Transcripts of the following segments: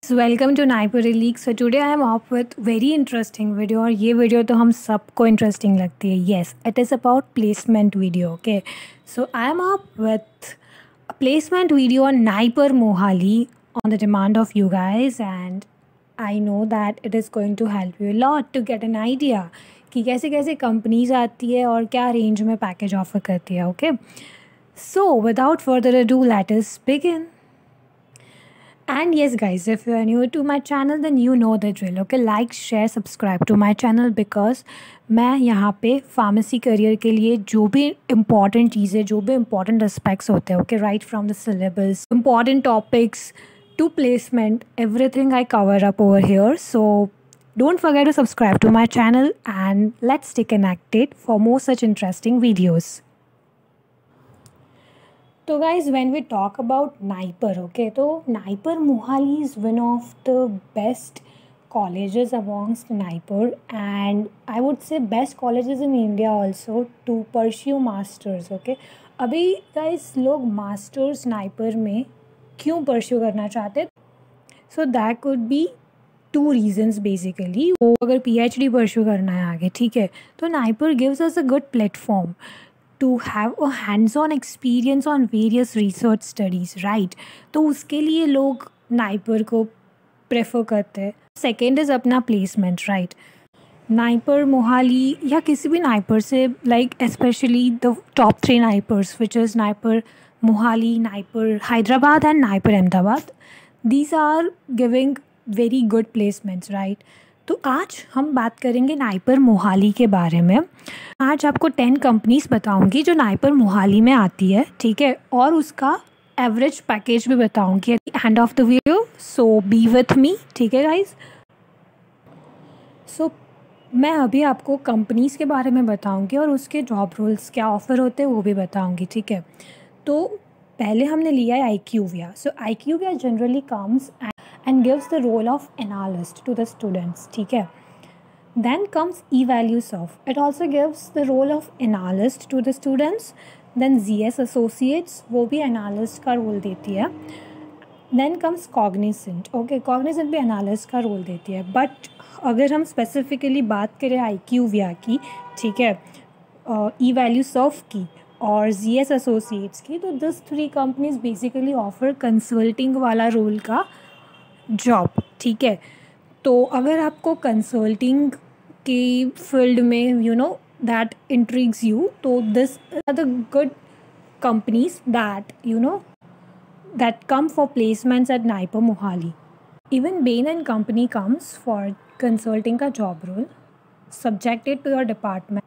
guys, welcome to Naipur League. So today I am up with very interesting video और ये video तो हम सबको interesting लगती है. Yes, it is about placement video. Okay, so I am up with a placement video on Naipur Mohali on the demand of you guys, and I know that it is going to help you a lot to get an idea कि कैसे कैसे companies आती है और क्या range में package offer करती है. Okay, so without further ado, let us begin. And yes guys, if you are new to my channel then you know the drill. Okay, like, share, subscribe to my channel because मैं यहाँ पे pharmacy career के लिए जो भी important चीज़ें, जो भी इम्पॉर्टेंट एस्पेक्ट्स होते हैं, okay, right from the syllabus, important topics to placement, everything I cover up over here. So don't forget to subscribe to my channel and let's stay connected for more such interesting videos. So guys, when we talk about Naipur, okay, so Naipur Mohali is one of the best colleges amongst Naipur, and I would say best colleges in India also to pursue masters. Okay, अभी guys लोग masters Naipur में क्यों pursue करना चाहते? So that could be two reasons basically. वो अगर PhD pursue करना है आगे, ठीक है, तो Naipur gives us a good platform to have a hands-on experience on various research studies, right? तो उसके लिए लोग नाइपर को प्रेफर करते हैं. सेकेंड इज़ अपना प्लेसमेंट, राइट? नाइपर मोहाली या किसी भी नाइपर से, like specially the top 3 NIPERs which is NIPER Mohali, NIPER Hyderabad and NIPER Ahmedabad, these are giving very good placements, right? तो आज हम बात करेंगे नाइपर मोहाली के बारे में. आज आपको 10 कंपनीज बताऊंगी जो नाइपर मोहाली में आती है, ठीक है, और उसका एवरेज पैकेज भी बताऊंगी at the end of the video. So be with me, ठीक है गाइज. सो मैं अभी आपको कंपनीज के बारे में बताऊंगी और उसके जॉब रोल्स क्या ऑफ़र होते हैं वो भी बताऊंगी, ठीक है. तो पहले हमने लिया है IQVIA. So IQVIA generally comes and gives the role of analyst to the students, ठीक है. Then comes eValueSoft. It also gives the role of analyst to the students. Then ZS Associates, वो भी analyst का role देती है. Then comes Cognizant. Okay, Cognizant भी analyst का role देती है. But अगर हम specifically बात करें IQVIA की, ठीक है, eValueSoft की और ZS Associates की, तो this 3 companies basically offer consulting वाला रोल का जॉब, ठीक है. तो अगर आपको कंसल्टिंग की फील्ड में you know that intrigues you, तो this are the good companies that you know that come for placements at NIPER Mohali. Even Bain and company comes for consulting का job role subjected to your department.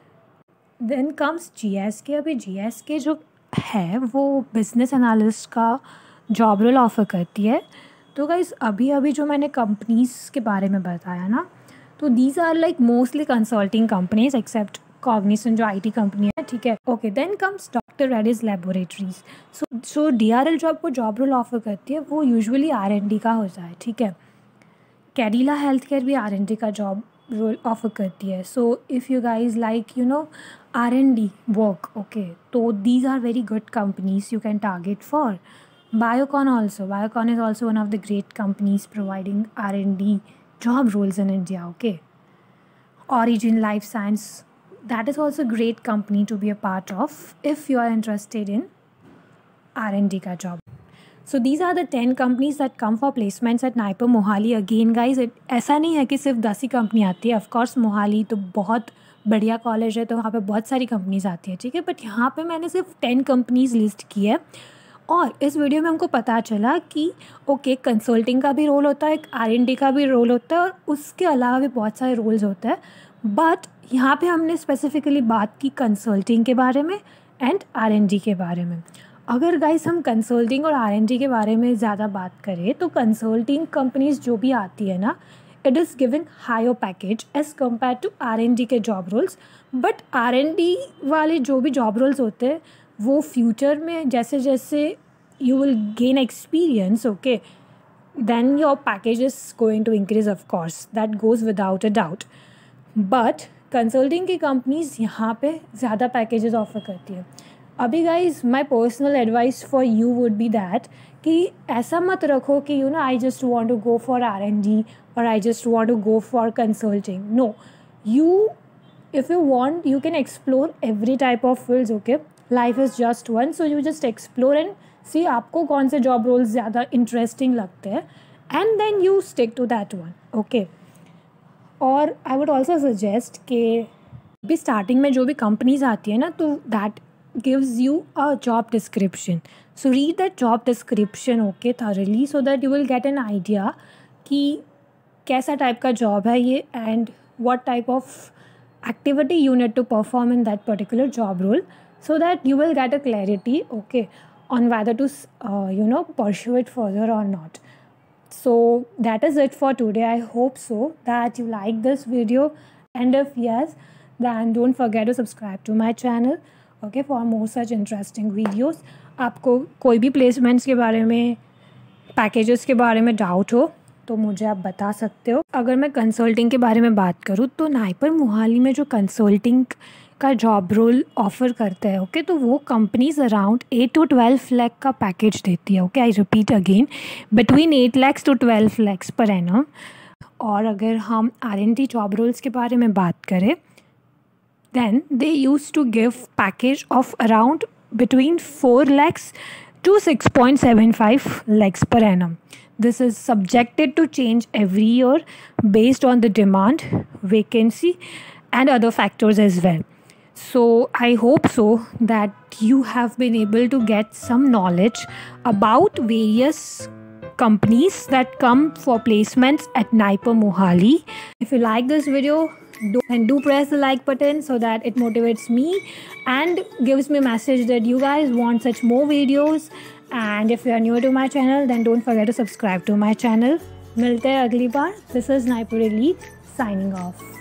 Then comes GSK. अभी GSK जो है वो business analyst का job role offer करती है. तो guys अभी जो मैंने कंपनीज़ के बारे में बताया ना, तो these are like mostly consulting companies except Cognizant जो IT कंपनी है, ठीक है. Okay, then comes doctor Reddy's laboratories. So DRL जो आपको जॉब रोल ऑफर करती है वो यूजुअली R&D का होता है, ठीक है. कैडिला हेल्थ केयर भी R&D का जॉब रोल ऑफर करती है. So if you guys like you know R&D work, okay, तो these are very good companies you can target for. Biocon is also one of the great companies providing R&D job roles in India, okay. Origin Life Science, that is also a great company to be a part of if you are interested in R&D का job. So these are the 10 companies that come for placements at Naipur Mohali. Again guys, ऐसा नहीं है कि सिर्फ 10 ही company आती है. Of course Mohali तो बहुत बढ़िया कॉलेज है, तो वहाँ पे बहुत सारी कंपनीज आती है, ठीक है. बट यहाँ पे मैंने सिर्फ 10 कंपनीज लिस्ट की है और इस वीडियो में हमको पता चला कि ओके, कंसल्टिंग का भी रोल होता है, एक R&D का भी रोल होता है और उसके अलावा भी बहुत सारे रोल्स होते हैं. बट यहाँ पे हमने स्पेसिफिकली बात की कंसल्टिंग के बारे में एंड R&D के बारे में. अगर गाइस हम कंसल्टिंग और R&D के बारे में ज़्यादा बात करें तो कंसल्टिंग कंपनीज जो भी आती है ना, it is giving higher package as compare to R&D के जॉब रोल्स. बट R&D वाले जो भी जॉब रोल्स होते हैं वो फ्यूचर में जैसे जैसे you will gain experience, okay, then your package is going to increase, of course, that goes without a doubt. But consulting की कंपनीज यहाँ पे ज़्यादा पैकेजेस ऑफर करती है. अभी guys my personal advice for you would be that कि ऐसा मत रखो कि I just want to go for R&D और I just want to go for consulting. No, you if you want you can explore every type of fields. Okay, life is just one, so you just explore and see आपको कौन से job roles ज़्यादा interesting लगते हैं and then you stick to that one. Okay, और I would also suggest कि भी starting में जो भी companies आती है ना, तो that gives you a job description. So read that job description okay thoroughly so that you will get an idea कि कैसा type का job है ये and what type of activity you need to perform in that particular job role, so that you will get a clarity okay on whether to pursue it further or not. So that is it for today. I hope so that you like this video, and if yes, then don't forget to subscribe to my channel okay for more such interesting videos. आपको कोई भी placements के बारे में, packages के बारे में doubt हो तो मुझे आप बता सकते हो. अगर मैं कंसल्टिंग के बारे में बात करूँ तो नाइपर मोहाली में जो कंसल्टिंग का जॉब रोल ऑफ़र करता है ओके, तो वो कंपनीज अराउंड 8 to 12 लाख का पैकेज देती है. Okay, I repeat again, between 8 lakhs to 12 lakhs per annum. और अगर हम R&D जॉब रोल्स के बारे में बात करें then they used to give package of around between 4 lakhs to 6.75 lakhs per annum. This is subjected to change every year based on the demand, vacancy and other factors as well. So I hope so that you have been able to get some knowledge about various companies that come for placements at Naipur Mohali. If you like this video, do press the like button so that it motivates me and gives me a message that you guys want such more videos. And if you are new to my channel, then don't forget to subscribe to my channel. मिलते हैं अगली बार. This is Naipur Elite signing off.